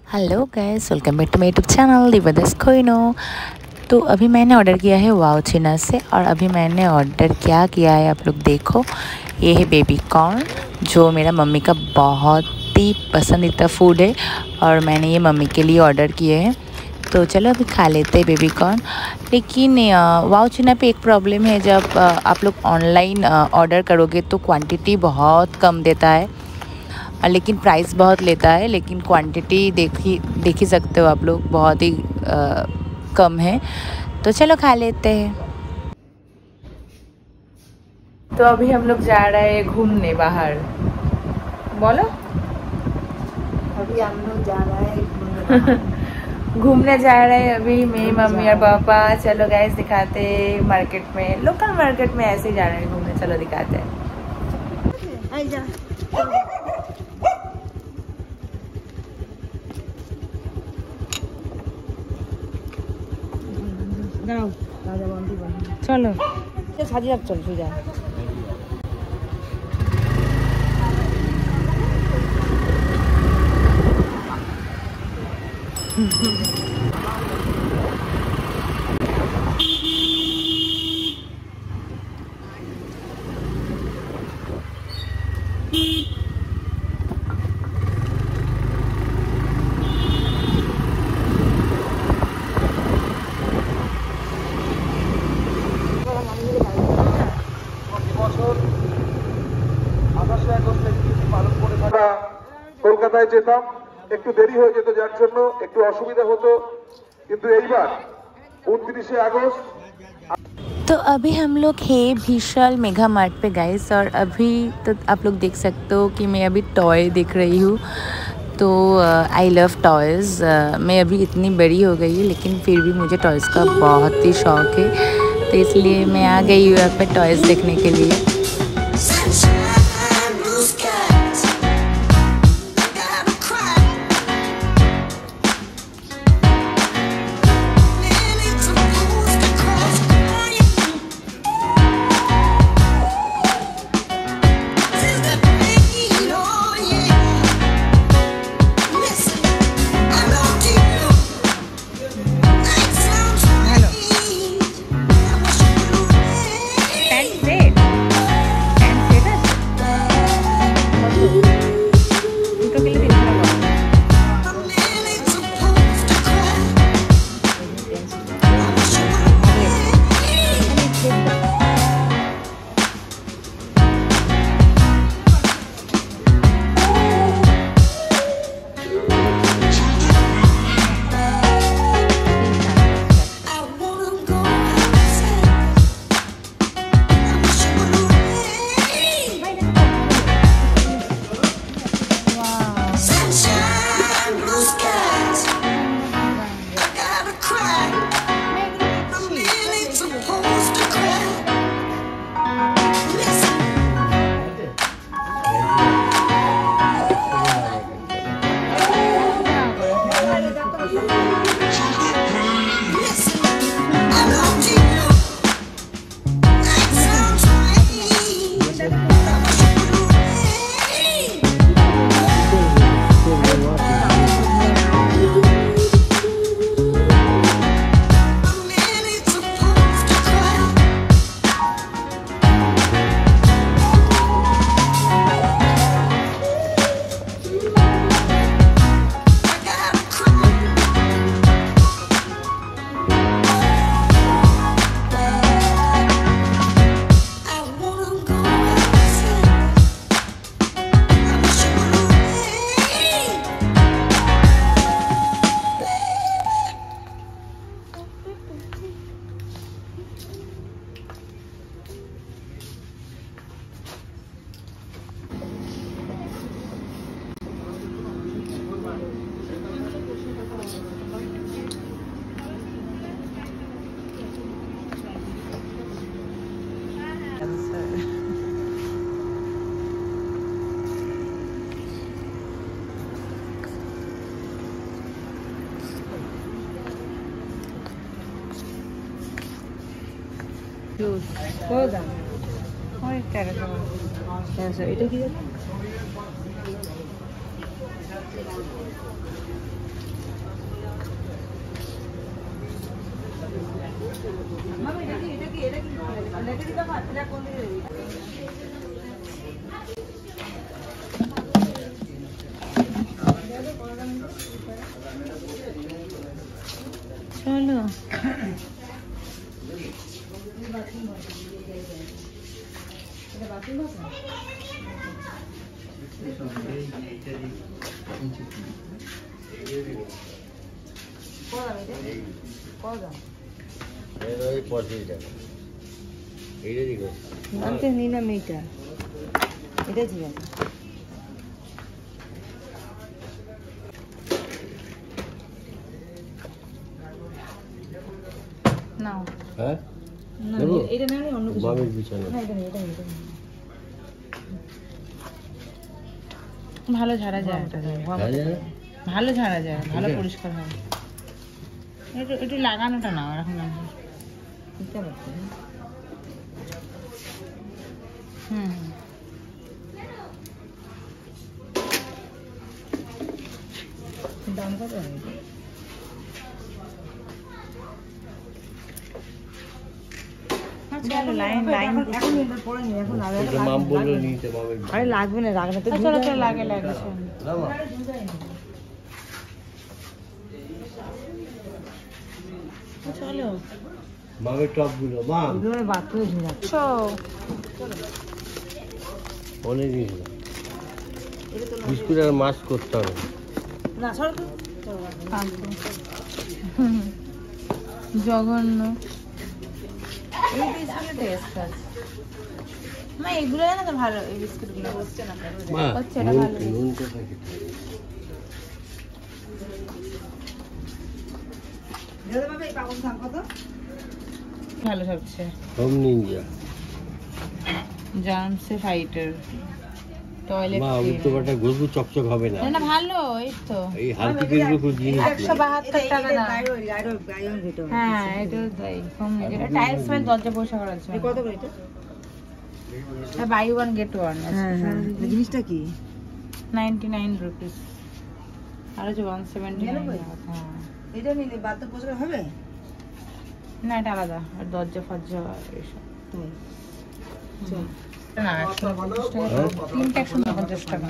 Hello guys, welcome back to my YouTube channel दिवदस कोइनो। तो अभी मैंने ऑर्डर किया है वाओ चिना से, और अभी मैंने ऑर्डर क्या किया है आप लोग देखो। ये है बेबी कॉर्न, जो मेरा मम्मी का बहुत ही पसंदीदा फूड है, और मैंने ये मम्मी के लिए ऑर्डर किए हैं। तो चलो अभी खा लेते हैं बेबी कॉर्न। लेकिन वाओ चिना पे एक प्रॉब्लम है, जब आप लोग ऑनलाइन ऑर्डर करोगे तो क्वांटिटी बहुत कम देता है, लेकिन प्राइस बहुत लेता है। लेकिन क्वांटिटी देख ही सकते हो आप लोग, बहुत ही कम है। तो चलो खा लेते हैं। तो अभी हम लोग जा रहे हैं घूमने बाहर। बोलो। अभी हम लोग जा रहे हैं घूमने जा रहे हैं अभी मैं, मम्मी और पापा। चलो गाइस दिखाते हैं मार्केट में, लोकल मार्केट में ऐसे ही जा रहे हैं घूमने। चलो दिखाते हैं। चलो সাজিয়ে চল সোজা কলকাতায় যেতাম, একটু দেরি হয়ে যেত, যার জন্য একটু অসুবিধা হতো, কিন্তু এইবার 29 আগস্ট। तो अभी हम लोग है विशाल मेगा मार्ट पे गाइस, और अभी तो आप लोग देख सकते हो कि मैं अभी टॉय देख रही हूँ। तो आई लव टॉयज़। मैं अभी इतनी बड़ी हो गई हूँ, लेकिन फिर भी मुझे टॉयज़ का बहुत ही शौक़ है। तो इसलिए मैं आ गई हूँ यहाँ पे टॉयज़ देखने के लिए। এটা কি चलो আনতে নিলাম এইটা, এটা ঠিক আছে। নাও হ্যাঁ না এটা না অন্য কিছু বামের বিছানা না, এটা নেই, এটা নেই, এটা নেই। ভালো ঝাড়া যায়, হ্যাঁ জানো? ভালো ঝাড়া যায়, ভালো ঠিক আছে। পরিষ্কার হয়। একটু একটু লাগানোটা নাও এখন না। বুঝতে পারছি না। হুম দাম কত হবে? চলো লাইন লাইন এখন এটা পরে নি, এখন আগে এটা মাম বললো নিতে বামের আরে লাগবে না, রাখবে না তো। চলো চলো লাগে লাগে চলো। দাও চলো বামের টপ গুলো মাম এগুলো বাথরুমে ঝুলে আছে। চো অনেক জিনিস বিস্কুট আর মাছ করতে হবে না সর তো। জঘন্য এই বিস্কুটের টেস্ট আছে মা, এগুলো না তো ভালো, এই বিস্কুটগুলো হচ্ছে না মা হচ্ছে এটা ভালো। নুন কোথায় খেতে হবে? দাদা বাবা এই পাগল থাম কত? ভালো সবচেয়ে হোম নিনজা জার্ম সে ফাইটার টয়লেট মা উল্টোপাটা ঘুরবো চকচক হবে না না ভালো, এই তো এই হালকি কেসবো খুব জিনিস 172 টাকা দাম। গায়ন ভিটো। হ্যাঁ এটা তাই কম নেই, এটা টাইলস ফেল দরজা পরিষ্কার করার জন্য। এই কত করে এটা? এটা বাই ওয়ান গেট ওয়ান হ্যাঁ হ্যাঁ, এই জিনিসটা কি? 99 রুপিস আর যে 179। হ্যাঁ এটা নিলে বাথরুম পরিষ্কার হবে? না এটা আলাদা, আর দরজা ফরজা এসব তাই চল। না 150 টাকা, তিনটা 150 টাকা।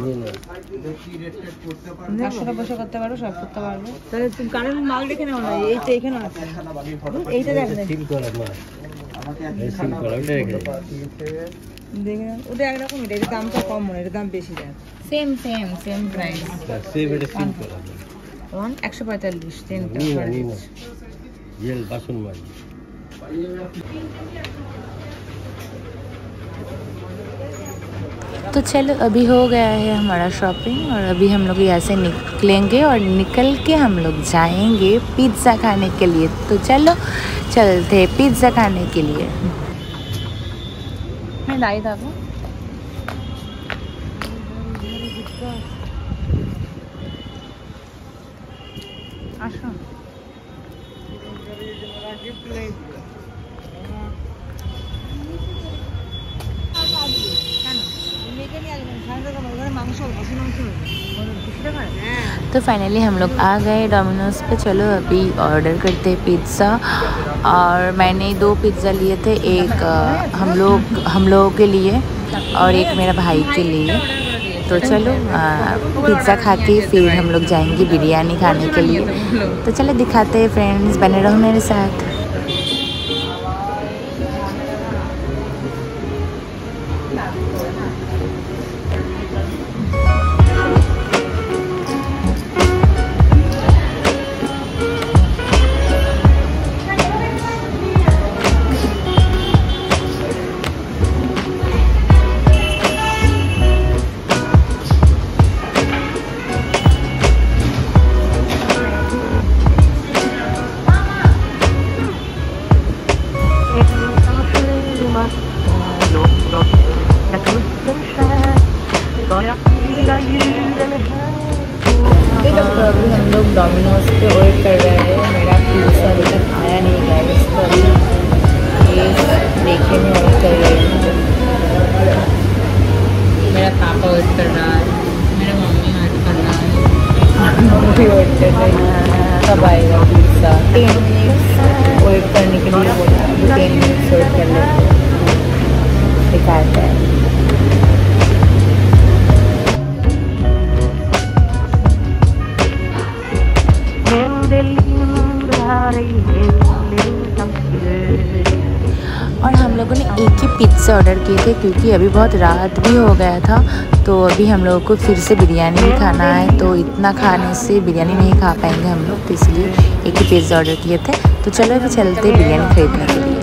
তার সাথে বসে করতে পারো, সব করতে পারবো। তাহলে তুমি কারেন্ট মাল রেখে নাও না, এইটা এখানে আছে। এইটা দেখ না, সিল করা মা সিল করা ওটা রেখে দাও। দেখে নাও। ওটা একরকম, এটার দামটা কম মনে হয়, এটার দাম বেশি দেয়। সেম সেম সেম প্রাইস, সেভ এটা সিল করা 145 তিনটা। নি না নি না জেল বাসন মারি तो चलो अभी हो गया है हमारा शॉपिंग, और अभी हम लोग यहाँ से निकलेंगे और निकल के हम लोग जाएंगे पिज़्ज़ा खाने के लिए। तो चलो चलते हैं पिज़्ज़ा खाने के लिए। मैं लाई था वो আসো तो फाइनली हम लोग आ गए डोमिनोज पे। चलो अभी ऑर्डर करते हैं पिज़्ज़ा, और मैंने 2 पिज़्ज़ा लिए थे, एक हम लोगों के लिए और एक मेरा भाई के लिए। तो चलो पिज़्ज़ा खा के फिर हम लोग जाएंगे बिरयानी खाने के लिए। तो चलो दिखाते हैं फ्रेंड्स, बने रहो मेरे साथ। अभी हम लोग डोमिनोज पे वेट कर रहे हैं। मेरा पिज़्ज़ा अभी तक आया नहीं गाइस, तो अभी ये देखे में वेट कर रहे हैं। मेरा पापा वेट कर रहा है, मेरा मम्मी वेट कर रहा है, मम्मी वेट कर रही है। कब आएगा पिज़्ज़ा? 10 मिनट्स वेट करने के लिए बोला 10 मिनट वेट कर लेते दिखाते हैं। और हम लोगों ने एक ही पिज़्ज़ा ऑर्डर किए थे क्योंकि अभी बहुत रात भी हो गया था, तो अभी हम लोगों को फिर से बिरयानी भी खाना है, तो इतना खाने से बिरयानी नहीं खा पाएंगे हम लोग, तो इसलिए एक ही पिज़्ज़ा ऑर्डर किए थे। तो चलो अभी चलते बिरयानी खरीदने के लिए।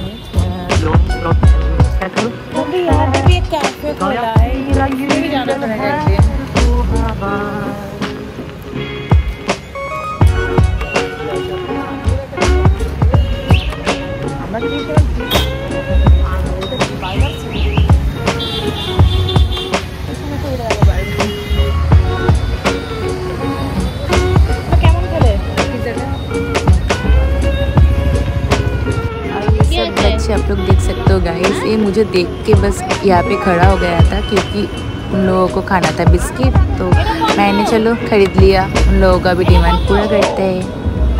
आप लोग देख सकते हो गाइस, ये मुझे देख के बस यहाँ पे खड़ा हो गया था क्योंकि उन लोगों को खाना था बिस्किट, तो मैंने चलो खरीद लिया। उन लोगों का भी डिमांड पूरा करते हैं।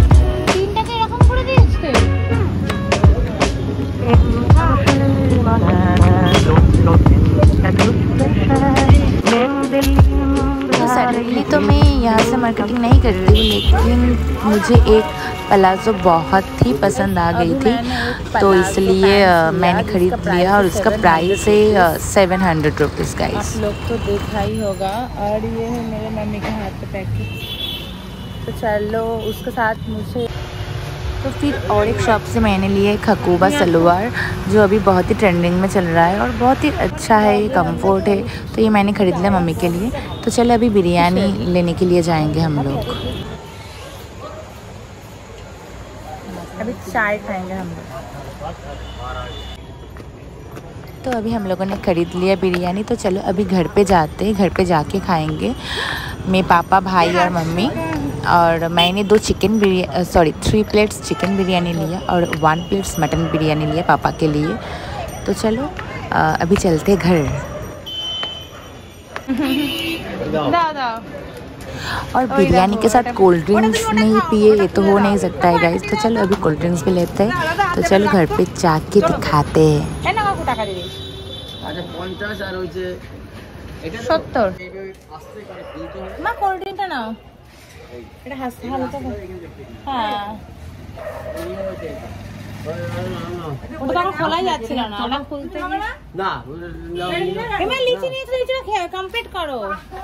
सडनली तो मैं यहाँ से मार्केटिंग नहीं करती हूँ, लेकिन मुझे एक पलाज़ो बहुत ही पसंद आ गई थी, तो इसलिए मैंने खरीद लिया और उसका प्राइस है 700 रुपीज़ गाइस। आप लोग तो देखा ही होगा। और ये है मेरे मम्मी के हाथ पे पैकेट, तो चलो उसके साथ मुझे तो फिर और एक शॉप से मैंने लिए खकूबा सलवार, जो अभी बहुत ही ट्रेंडिंग में चल रहा है और बहुत ही अच्छा है, कंफर्ट है, तो ये मैंने ख़रीद लिया मम्मी के लिए। तो चलो अभी बिरयानी लेने के लिए जाएंगे हम लोग। अभी चाय खाएंगे हम लोग। तो अभी हम लोगों ने ख़रीद लिया बिरयानी, तो चलो अभी घर पे जाते हैं, घर पे जाके खाएंगे। मेरे पापा, भाई और मम्मी। और मैंने 3 प्लेट्स चिकन बिरयानी लिया और 1 प्लेट्स मटन बिरयानी लिया पापा के लिए। तो चलो अभी चलते घर। और बिरयानी के साथ कोल्ड ड्रिंक्स नहीं पिए ये तो हो नहीं सकता है गाइस, तो चलो अभी कोल्ड ड्रिंक्स भी लेते हैं। तो चलो घर पे जाके दिखाते हैं। 70 মা কোল্ড ড্রিঙ্কটা নাও, এটা হাসতে হালকা। হ্যাঁ ওটা তো খোলাই যাচ্ছিল না, ওটা খুলতে না এমন লিচি নিয়ে লিচি খেয়ে কমপ্লিট করো।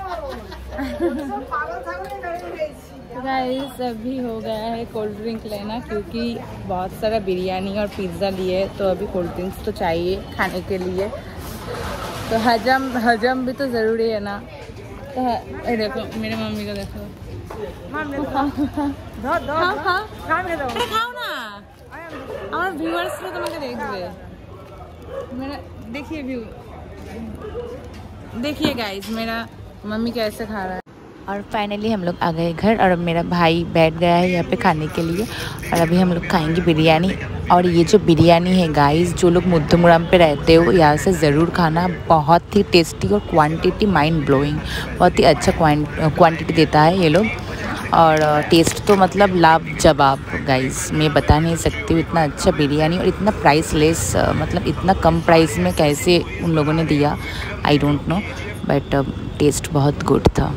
गाइस अभी हो गया है कोल्ड ड्रिंक लेना, क्योंकि बहुत सारा बिरयानी और पिज़्ज़ा लिए, तो अभी कोल्ड ड्रिंक्स तो चाहिए खाने के लिए, तो हजम भी तो ज़रूरी है ना। तो देखो मेरे मम्मी को देखो, খাও না আমার ভিউয়ার্সরা তোমাকে দেখবে। मेरा देखिए व्यू, देखिए गाइस मेरा मम्मी कैसे खा रहा है। और फाइनली हम लोग आ गए घर और अब मेरा भाई बैठ गया है यहाँ पे खाने के लिए, और अभी हम लोग खाएंगे बिरयानी। और ये जो बिरयानी है गाइस, जो लोग मुद्दुमुराम पे रहते हो यहाँ से ज़रूर खाना, बहुत ही टेस्टी और क्वांटिटी माइंड ब्लोइंग, बहुत ही अच्छा क्वांटिटी देता है ये लोग। और टेस्ट तो मतलब लाजवाब गाइस, मैं बता नहीं सकती हूँ, इतना अच्छा बिरयानी और इतना प्राइसलेस, मतलब इतना कम प्राइस में कैसे उन लोगों ने दिया, I don't know, but taste बहुत गुड था।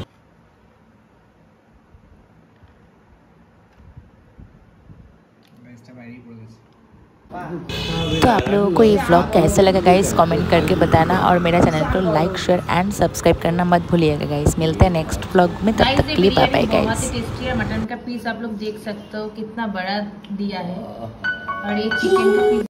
तो आप लोगों को ये व्लॉग कैसा लगा गाइस, कमेंट करके बताना, और मेरा चैनल को लाइक शेयर एंड सब्सक्राइब करना मत भूलिएगा गाइस। मिलते हैं नेक्स्ट व्लॉग में, तब तक के लिए बाय बाय गाइस। बहुत ही टेस्टी है, मटन का पीस आप लोग देख सकते हो कितना बड़ा दिया है, और ये चिकन का पीस